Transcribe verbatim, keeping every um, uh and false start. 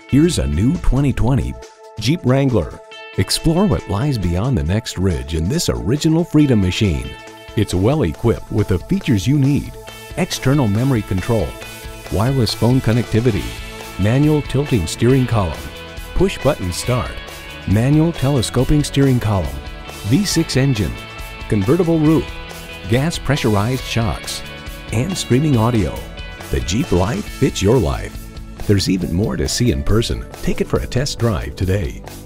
Here's a new twenty twenty Jeep Wrangler. Explore what lies beyond the next ridge in this original freedom machine. It's well equipped with the features you need: external memory control, wireless phone connectivity, manual tilting steering column, push button start, manual telescoping steering column, V six engine, convertible roof, gas pressurized shocks, and streaming audio. The Jeep life fits your life. There's even more to see in person. Take it for a test drive today.